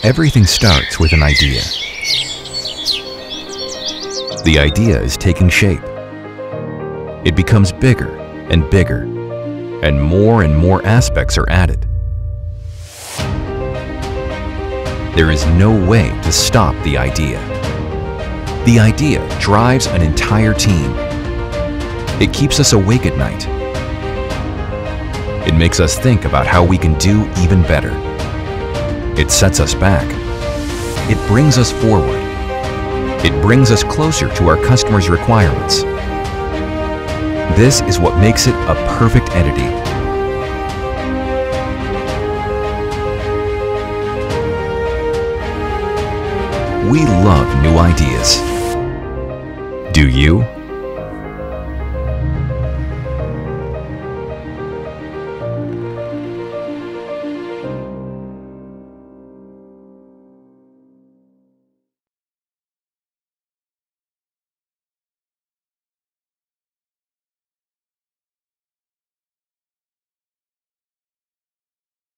Everything starts with an idea. The idea is taking shape. It becomes bigger and bigger, and more aspects are added. There is no way to stop the idea. The idea drives an entire team. It keeps us awake at night. It makes us think about how we can do even better. It sets us back. It brings us forward. It brings us closer to our customers' requirements. This is what makes it a perfect entity. We love new ideas. Do you?